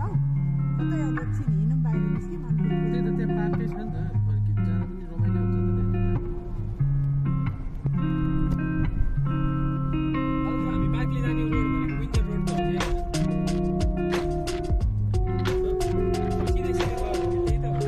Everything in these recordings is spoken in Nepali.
जाउँ कतै अब एकछिन हिँडौँ बाहिर निस्क्यौँ अनि त्यही त त्यहाँ पार्कै छ नि त फर्किन्छ जाँदा पनि रमाइलो हुन्छ नि त हामी बाइकले जाने रोड भनेको विन्टर रोड त हो सिधै सिधै गयो भने त्यही त हो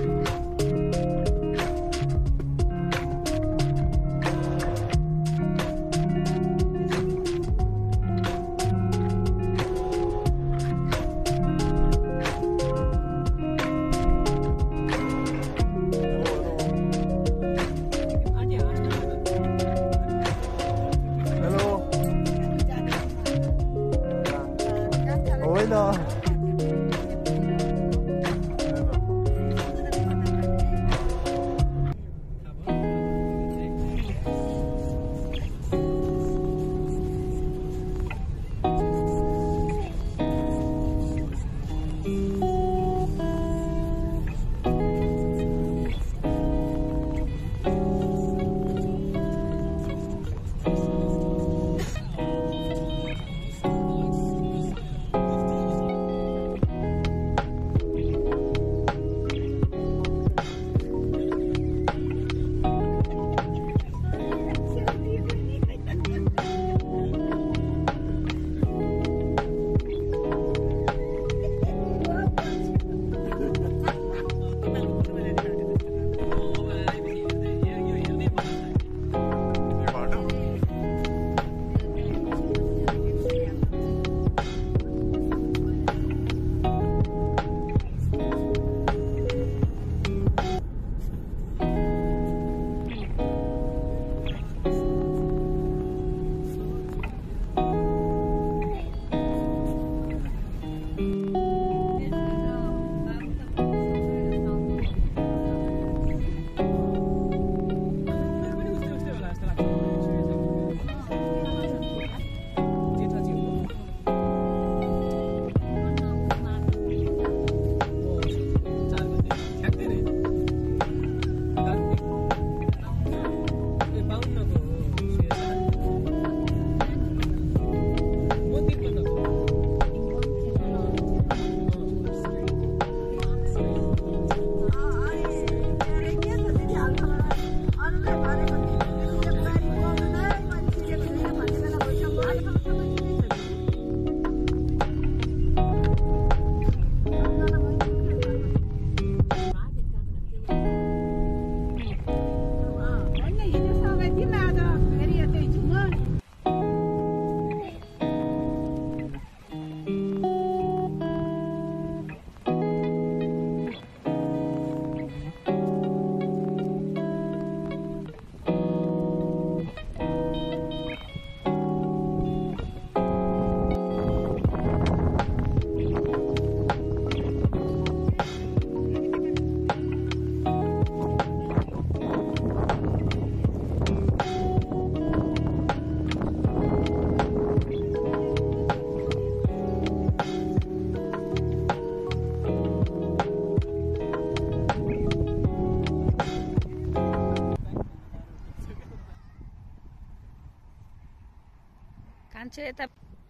कान्छे यता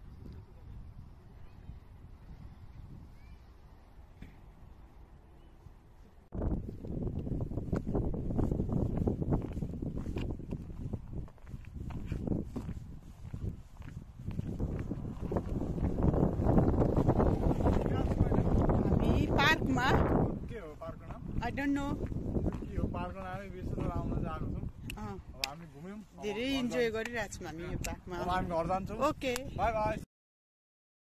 पार्कमा के हो पार्कको नाम आई डोन्ट नो के हो पार्कको नामै बिर्सेर आउन जाएको छौँ अब हामी घुम्यौँ धेरै इन्जोय गरिरहेछौँ हामी यो पार्कमा हामी घर जान्छौँ ओके बाई बाई